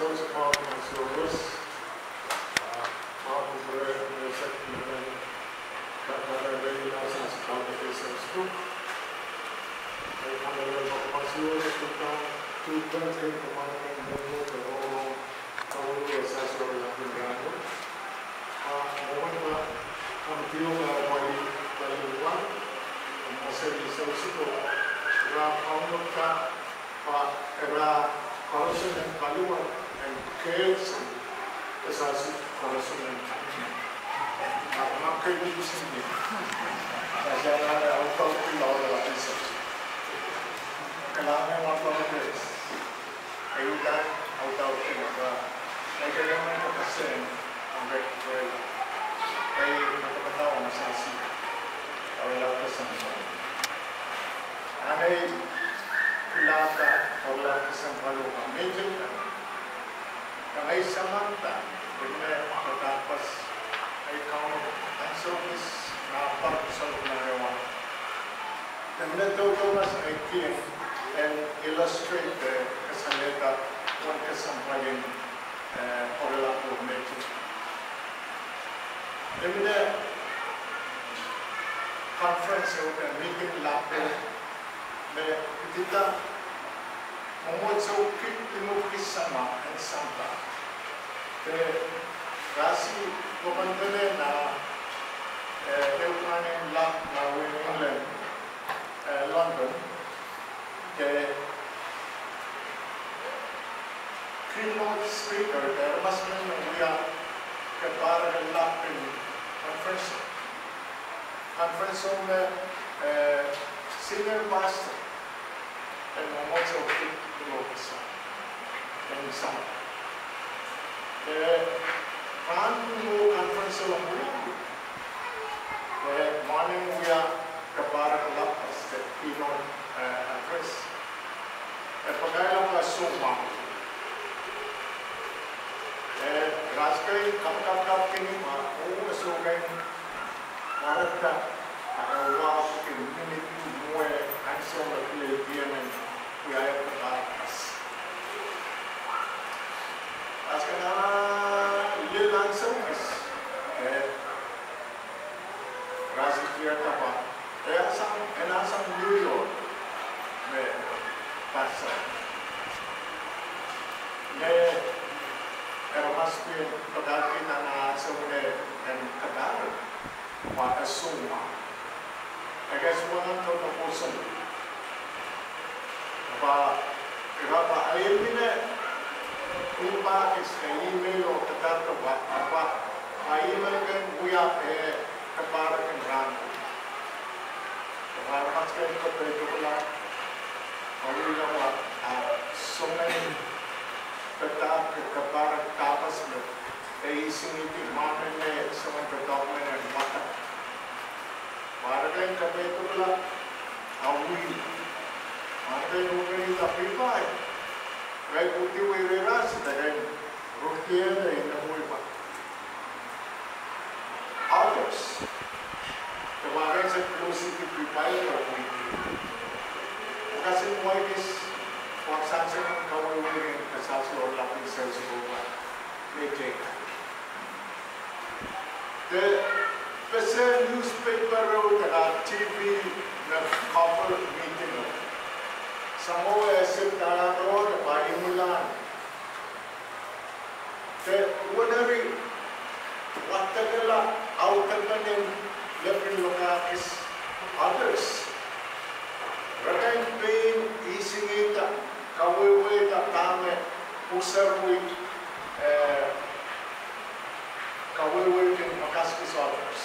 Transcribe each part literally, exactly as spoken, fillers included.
those apartments were worse. Apartments were in the second and got very nice and called the face of spook. They come a little bit of fuel, put down two guns in the apartment, and then go to the whole cover the assess or nothing down. Moment come to body value one, and also is also Ra Paunuka, Ra corrosion and value and caves and assassin corrosion and I'm not going to do something. As I have out of the law of research. And I have one of this. Every time out of the law. Like I don't know what to say. I'm very well. I don't know what to say. I will have to say something. And I love that. I will have to say something. Major. And I Samantha. When I purpose. I count and so this now part of my the method was I came and illustrate the Casaneta one Casampayan or a lot of nature. In the conference of the meeting lapel, the Dita Momozo Kitimukisama and Santa. The Rasi Gopantane na Eucanian Lap now in England, London, the keynote speaker, the Muslim India, Kapara and Lap in conference. Conference on the senior pastor and Momozo Kitimukisa in Santa. One conference of the morning we are preparing the keynote address. The Pagayla was so long. The Raskai come come come Kinima, who was so going Marata, and a lot of minute more and so much and we are at the Barakas. As can little answer is Razikir Tapa. There are some and are some New York person. There must be Pagaki and Asumne and Kadar, but a Suma. I guess one of the person. But Rapa Alimine. Iba is the email of the Tata Baba. My email can we are a Kapara and Ram. The Varmas can put the Dula. We have so many Pata Kapara Tapas. They is in the mountain, some of the document and water. Varaka and Kapetula are we. Are they opening the people? Right, would you wear a ras that I wrote here in the Muipa? Others, the Magas are closely to prepare for me. Because in white is what Sansan and Kawa wearing the Salsa or Latin cells over. They take the Pesa newspaper wrote about T V, the copper meeting. Samoa said that road by Mulan. The ordinary Watakala Outakanin Lepin Lokakis others. Rakan pain, easing it, Kawaii, Tame, Usarwi, Kawaii, and Makaskis others.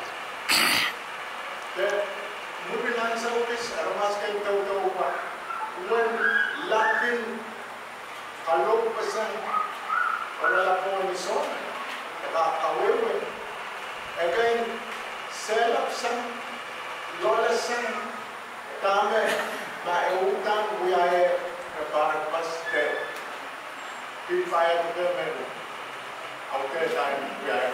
The Mubilan Saudis, Aramaskan Tauta. When Latin Alok person or a lapon is on, however, again, sell up some, lawless some, Tame, by Utan, we are a Barabbas dead. We fire to them and out there time we are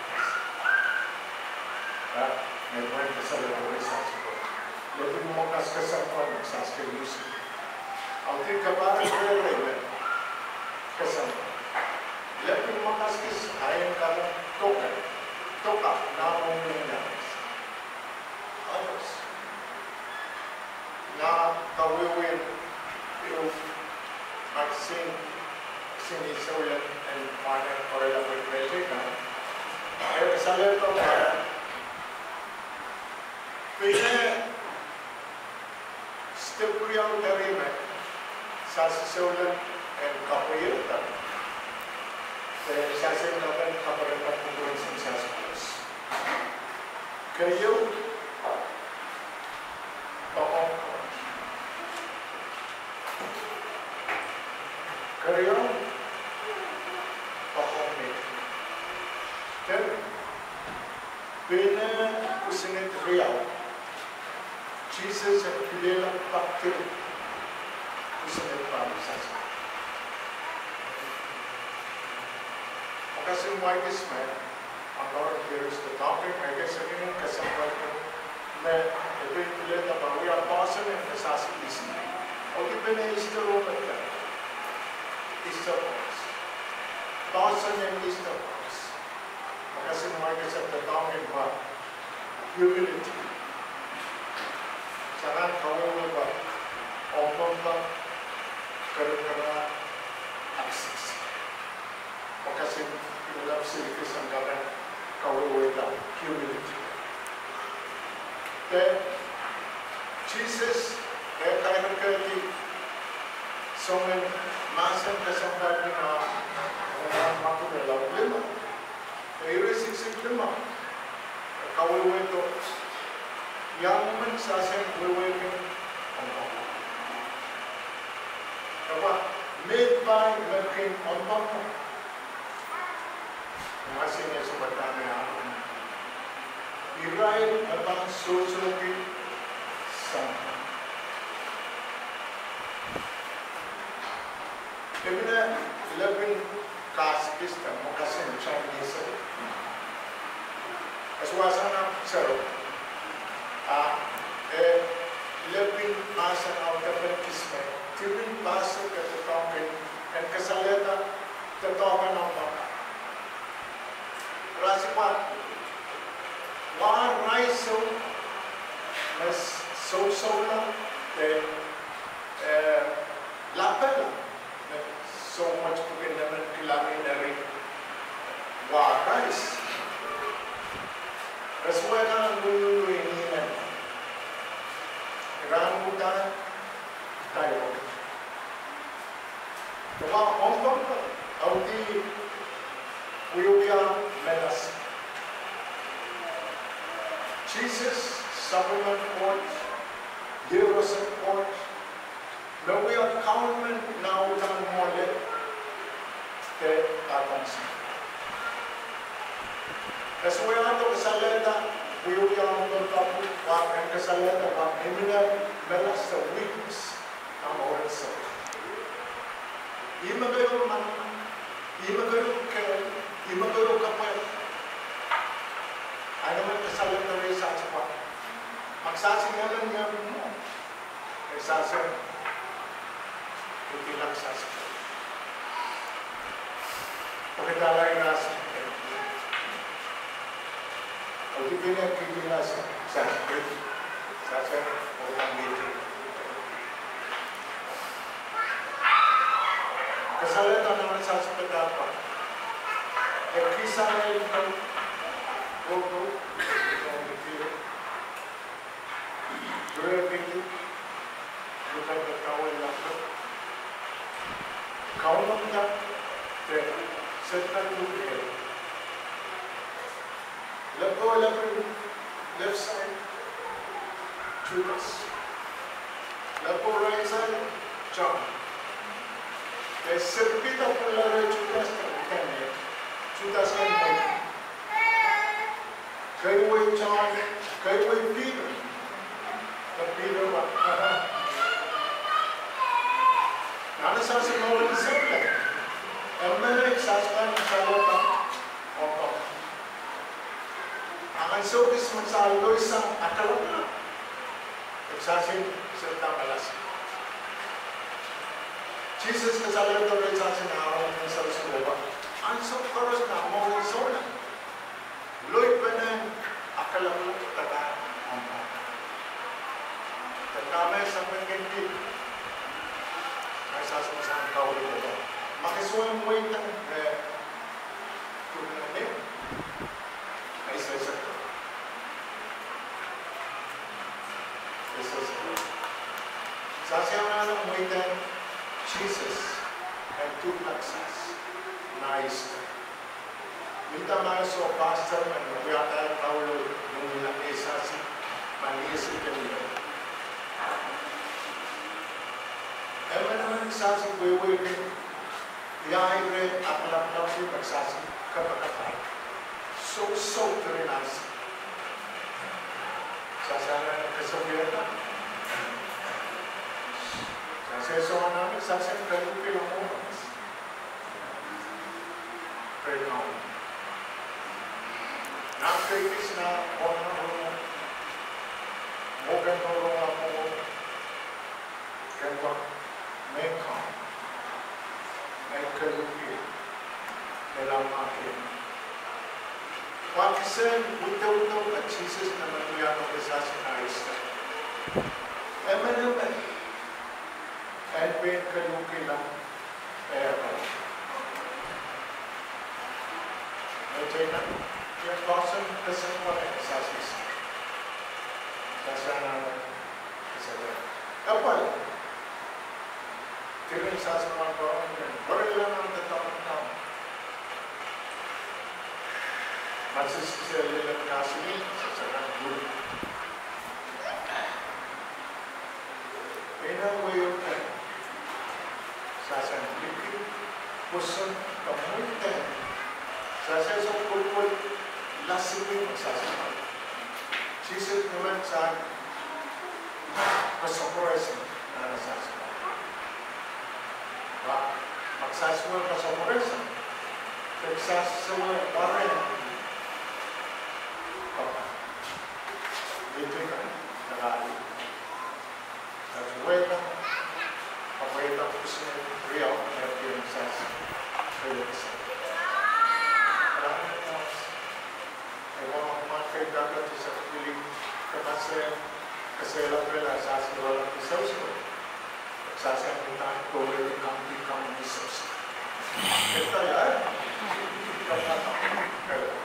a point to celebrate. Let me mock us some points, ask you. I'll think about it very well. Lepin makaskis ayon kala toka. Toka na umunanis. Others. Na kawiwin yung magsin sinisuyan and panen or yung pwede na. Ay sa leto para pwede stipulyan darime sa sisulan and kapuyutan. Kaya sasayin natin kaparipat ng buwan sa Sasakos. Kayo, pakong kayo, pakong nito. Then, pina-kusinit real. Jesus at pilang baktil kusinit pa ang Sasakos. Kasi why this man, ang Lord hears the talking, I guess sa inyong kasampan ko, na ito'y tulit na ba, we are bossing and nasasilis na. O di ba na istiro na ito? Istoros. Bossing and istoros. Kasi why this at the talking ba, humility. Saan kawin ba, ompon ba, karang-karang access. O kasi pinulap silipis ang gawin kawiway lang, humility. Then, Jesus, kaya tayo nagkati, so may masan kasambat ni mga mga makunalaw lima. Kaya siksik lima. Kawiway to. Yang man sasen kawiway kang ang mga. Kaya, mid-by nagking ang mga. Masih ni seperti apa? Israel abang susuki sama. Kena lebih kasih kita makasih Chinese. Aswasana seru. Ah, eh lebih masa awal kisme. Lebih masa ketetapan dan kesalahan ketetapan apa? Rasipat, wah raiso, mas so-so lang, then lapel, so much cooking naman kailangan na rin, wah rice. Raswela ang luluininan, rambutan, tayo. Kaya ompong ko, audi, Uyuya Melas. Jesus, supplement court, Euros court, no we are counting now down more than the atoms. As we are to Kasaleta, we will come to the top and Kasaleta, but Himina Melas, the weakness of our soul. Imagayo man, imagayo kaya, imagayo kapay. Ay naman kasalan na rin sa atsapat. Magsasingalan niya mo. Ay sasin, hindi lang sasin. Pagkatala yung nasa. O di pinagkikilas sa sasin. Sasin, o ang meeting. Kasalan na naman sa atsapat. E kisa na yung go go on the field. Driving, look at the cow and laughter. Cow of that, then set that to the head. Let go, left side, Judas. Let go, right side, John. They repeat of the letter Judas can make. Judas can make. Kayo ay John, kayo ay Peter. But Peter, what? Nana sa sinawal ng simple. Ang mga iksasakan ng salota. Opo. Ang ansokis magsalo isang akalap na. Iksasin sa tamalas. Jesus kasalota rin sa sinawal ng salsuloba. Ang soy muy tan tuve ahí se sacó eso es sasyamana muy tan Jesus and duplexes nice Mita maso pastor and Yata Paulo Nungila Esasi Manisi Kenya Ever naman sasi wewe Yaibre Aplapnafi Paksasi Kapakatai So so very nice Sasana Kasabirata Sasana Sasana Kalupi Lamonas Very common After this now, one more Mogan Noroa more can work, make come, make a look here, and I'm not here. What he said, we don't know that Jesus and Maria of the Sassanista. Emmanuel, and make a look in them, ever. Your person doesn't want to exercise. That's another. Apple. Killing Sassaman government. What are you on the top of town? My sister said, little Casimir, such a good. In a way of time, Sassan Liquid was some community. Sassan so good. Lasting magsasama. Jesus naman sa pasoporesen na nasasama. Magsasama pasoporesen. Nagsasama pa rin. Dito ka, nakali. Nagsuwela, papayita ko sa real na yung sasama. Kaya isa. Maraming tao. Ewan mga kaidagat sa piling kapasya kasi lang pala sa asin walang isaw siya. Sasayan mo tayo kung rin ang ikang isaw siya. Ito yan.